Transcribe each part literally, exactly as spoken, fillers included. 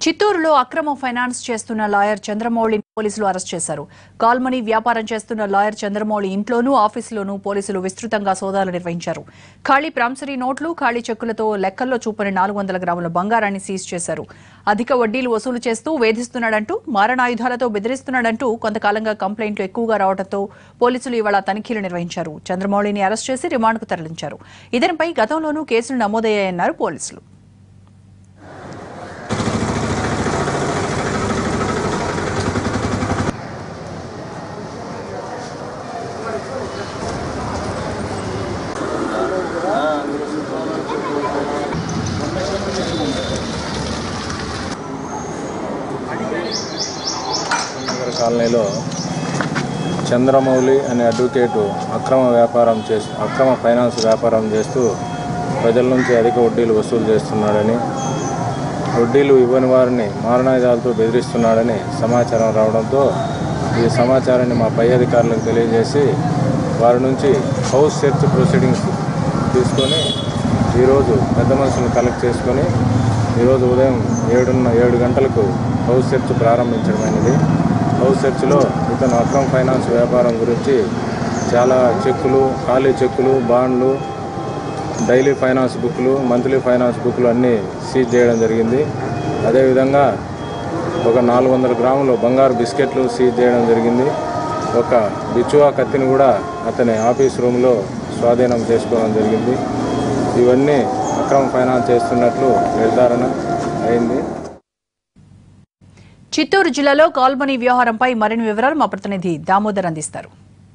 చిత్తూరులో అక్రమ ఫైనాన్స్ చేస్తున్న లాయర్ చంద్రమౌళిని పోలీసులు అరెస్ట్ చేశారు. కాల్మనీ వ్యాపారం చేస్తున్న లాయర్ చంద్రమౌళి ఇంట్లోనూ ఆఫీసులోనూ పోలీసులు విస్తృతంగా సోదాలు నిర్వహించారు. ఖాళీ ప్రామిసరీ నోట్లు, ఖాళీ చెక్కులతో లెక్కల్లో చూపని నాలుగు వందల గ్రాముల బంగారాన్ని సీజ్ చేశారు. అధిక వడ్డీలు వసూలు చేస్తూ వేధిస్తున్నాడంటూ, మారణాయుధాలతో బెదిరిస్తున్నాడంటూ కొంతకాలంగా కంప్లైంట్లు ఎక్కువగా రావడంతో పోలీసులు ఇవాళ తనిఖీలు నిర్వహించారు. చంద్రమౌళిని అరెస్ట్ చేసి రిమాండ్కు తరలించారు. ఇతనిపై గతంలోనూ కేసులు నమోదయ్యాయన్నారు పోలీసులు. కాలనీలో చంద్రమౌళి అనే అడ్వకేటు అక్రమ వ్యాపారం చేస్తూ అక్రమ ఫైనాన్స్ వ్యాపారం చేస్తూ ప్రజల నుంచి అధిక వడ్డీలు వసూలు చేస్తున్నాడని, వడ్డీలు ఇవ్వని వారిని మారణాయుధాలతో బెదిరిస్తున్నాడని సమాచారం రావడంతో ఈ సమాచారాన్ని మా పై అధికారులకు తెలియజేసి వారి నుంచి హౌస్ సెర్చ్ ప్రొసీడింగ్స్ తీసుకొని ఈరోజు పెద్ద మనుషులను కలెక్ట్ చేసుకొని ఈరోజు ఉదయం ఏడున్న ఏడు గంటలకు హౌస్ సెర్చ్ ప్రారంభించడమైనది. హౌస్ సెర్చ్లో ఇతను అక్రమ ఫైనాన్స్ వ్యాపారం గురించి చాలా చెక్కులు, ఖాళీ చెక్కులు, బాండ్లు, డైలీ ఫైనాన్స్ బుక్లు, మంత్లీ ఫైనాన్స్ బుక్లు అన్నీ సీజ్ చేయడం జరిగింది. అదేవిధంగా ఒక నాలుగు వందల గ్రాములు బంగారు బిస్కెట్లు సీజ్ చేయడం జరిగింది. ఒక బిచువా కత్తిని కూడా అతని ఆఫీస్ రూమ్లో స్వాధీనం చేసుకోవడం జరిగింది. ఇవన్నీ అక్రమ ఫైనాన్స్ చేస్తున్నట్లు నిర్ధారణ అయింది. చిత్తూరు జిల్లాలో కాల్మనీ వ్యవహారంపై మరిన్ని వివరాలు మా ప్రతినిధి దామోదర్ అందిస్తారు.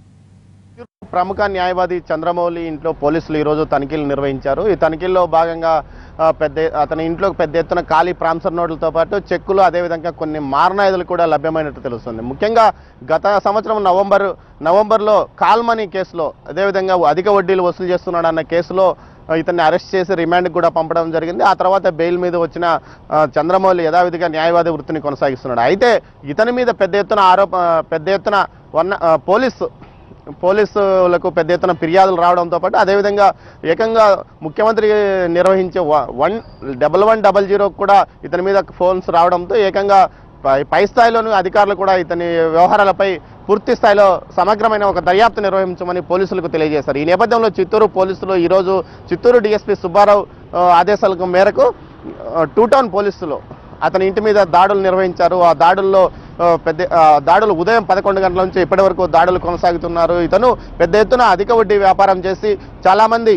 ప్రముఖ న్యాయవాది చంద్రమౌళి ఇంట్లో పోలీసులు ఈరోజు తనిఖీలు నిర్వహించారు. ఈ తనిఖీల్లో భాగంగా పెద్ద అతని ఇంట్లో పెద్ద ఎత్తున ఖాళీ ప్రామిసరీ నోట్లతో పాటు చెక్కులు, అదేవిధంగా కొన్ని మారణాయుధాలు కూడా లభ్యమైనట్టు తెలుస్తుంది. ముఖ్యంగా గత సంవత్సరం నవంబర్ నవంబర్లో కాల్మనీ కేసులో, అదేవిధంగా అధిక వడ్డీలు వసూలు చేస్తున్నాడన్న కేసులో ఇతన్ని అరెస్ట్ చేసి రిమాండ్కి కూడా పంపడం జరిగింది. ఆ తర్వాత బెయిల్ మీద వచ్చిన చంద్రమౌళి యథావిధిగా న్యాయవాది వృత్తిని కొనసాగిస్తున్నాడు. అయితే ఇతని మీద పెద్ద ఎత్తున ఆరోప పెద్ద ఎత్తున వన్ పోలీసు పోలీసులకు పెద్ద ఎత్తున ఫిర్యాదులు రావడంతో పాటు అదేవిధంగా ఏకంగా ముఖ్యమంత్రి నిర్వహించే one double one double zero కూడా ఇతని మీద ఫోన్స్ రావడంతో ఏకంగా పై స్థాయిలోని అధికారులు కూడా ఇతని వ్యవహారాలపై పూర్తి స్థాయిలో సమగ్రమైన ఒక దర్యాప్తు నిర్వహించమని పోలీసులకు తెలియజేశారు. ఈ నేపథ్యంలో చిత్తూరు పోలీసులు ఈరోజు చిత్తూరు డిఎస్పీ సుబ్బారావు ఆదేశాలకు మేరకు టూ టౌన్ పోలీసులు అతని ఇంటి మీద దాడులు నిర్వహించారు. ఆ దాడుల్లో పెద్ద దాడులు ఉదయం పదకొండు గంటల నుంచి ఇప్పటి వరకు దాడులు కొనసాగుతున్నారు. ఇతను పెద్ద ఎత్తున అధిక వడ్డీ వ్యాపారం చేసి చాలామంది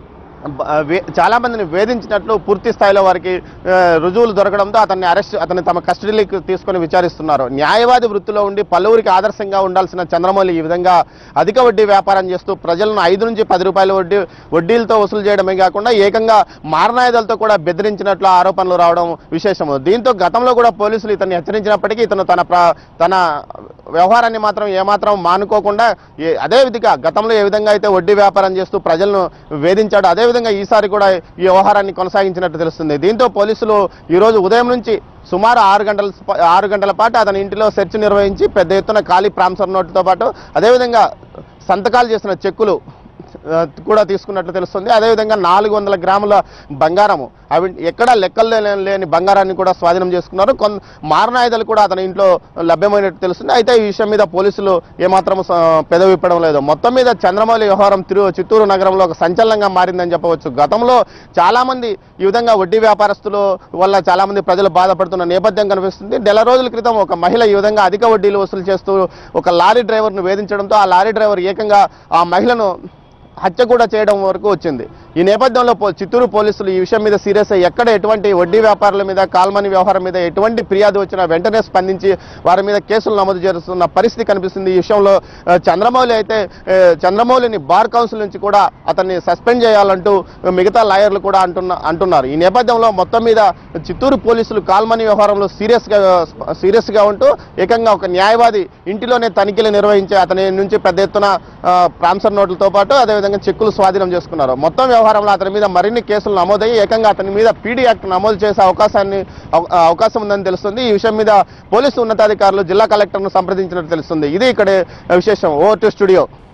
చాలా మందిని వేధించినట్లు పూర్తి స్థాయిలో వారికి రుజువులు దొరకడంతో అతన్ని అరెస్ట్ అతన్ని తమ కస్టడీలోకి తీసుకొని విచారిస్తున్నారు. న్యాయవాది వృత్తిలో ఉండి పలువురికి ఆదర్శంగా ఉండాల్సిన చంద్రమౌళి ఈ విధంగా అధిక వడ్డీ వ్యాపారం చేస్తూ ప్రజలను ఐదు నుంచి పది రూపాయల వడ్డీ వడ్డీలతో వసూలు చేయడమే కాకుండా ఏకంగా మారణాయుధాలతో కూడా బెదిరించినట్లు ఆరోపణలు రావడం విశేషము. దీంతో గతంలో కూడా పోలీసులు ఇతన్ని హెచ్చరించినప్పటికీ ఇతను తన తన వ్యవహారాన్ని మాత్రం ఏమాత్రం మానుకోకుండా అదే విధంగా గతంలో ఏ విధంగా అయితే వడ్డీ వ్యాపారం చేస్తూ ప్రజలను వేధించాడు అదే విధంగా ఈసారి కూడా ఈ వ్యవహారాన్ని కొనసాగించినట్టు తెలుస్తుంది. దీంతో పోలీసులు ఈరోజు ఉదయం నుంచి సుమారు ఆరు గంటల ఆరు గంటల పాటు అతని ఇంటిలో సెర్చ్ నిర్వహించి పెద్ద ఎత్తున ఖాళీ ప్రామిసరీ నోటుతో పాటు అదేవిధంగా సంతకాలు చేసిన చెక్కులు కూడా తీసుకున్నట్లు తెలుస్తుంది. అదేవిధంగా నాలుగు వందల గ్రాముల బంగారము, అవి ఎక్కడా లెక్కలు లేని బంగారాన్ని కూడా స్వాధీనం చేసుకున్నారు. కొంత మారణాయుధాలు కూడా అతని ఇంట్లో లభ్యమైనట్టు తెలుస్తుంది. అయితే ఈ విషయం మీద పోలీసులు ఏమాత్రం పెదవిప్పడం లేదు. మొత్తం మీద చంద్రమౌళి వ్యవహారం తిరు చిత్తూరు నగరంలో ఒక సంచలనంగా మారిందని చెప్పవచ్చు. గతంలో చాలామంది ఈ విధంగా వడ్డీ వ్యాపారస్తుల వల్ల చాలామంది ప్రజలు బాధపడుతున్న నేపథ్యం కనిపిస్తుంది. నెల రోజుల క్రితం ఒక మహిళ ఈ విధంగా అధిక వడ్డీలు వసూలు చేస్తూ ఒక లారీ డ్రైవర్ను వేధించడంతో ఆ లారీ డ్రైవర్ ఏకంగా ఆ మహిళను హత్య కూడా చేయడం వరకు వచ్చింది. ఈ నేపథ్యంలో చిత్తూరు పోలీసులు ఈ విషయం మీద సీరియస్ అయ్యి ఎక్కడ ఎటువంటి వడ్డీ వ్యాపారుల మీద కాల్మనీ వ్యవహారం మీద ఎటువంటి ఫిర్యాదు వచ్చినా వెంటనే స్పందించి వారి మీద కేసులు నమోదు చేస్తున్న పరిస్థితి కనిపిస్తుంది. ఈ విషయంలో చంద్రమౌళి అయితే చంద్రమౌళిని బార్ కౌన్సిల్ నుంచి కూడా అతన్ని సస్పెండ్ చేయాలంటూ మిగతా లాయర్లు కూడా అంటున్న అంటున్నారు. ఈ నేపథ్యంలో మొత్తం మీద చిత్తూరు పోలీసులు కాల్మనీ వ్యవహారంలో సీరియస్గా సీరియస్గా ఉంటూ ఏకంగా ఒక న్యాయవాది ఇంటిలోనే తనిఖీలు నిర్వహించి అతని నుంచి పెద్ద ఎత్తున ప్రామిసరీ నోట్లతో పాటు అదేవిధంగా చెక్కులు స్వాధీనం చేసుకున్నారు. మొత్తం వ్యవహారంలో అతని మీద మరిన్ని కేసులు నమోదయ్యి ఏకంగా అతని మీద పీడీ యాక్ట్ నమోదు చేసే అవకాశాన్ని అవకాశం ఉందని తెలుస్తుంది. ఈ విషయం మీద పోలీసు ఉన్నతాధికారులు జిల్లా కలెక్టర్ను సంప్రదించినట్టు తెలుస్తుంది. ఇది ఇక్కడ విశేషం. Over to studio.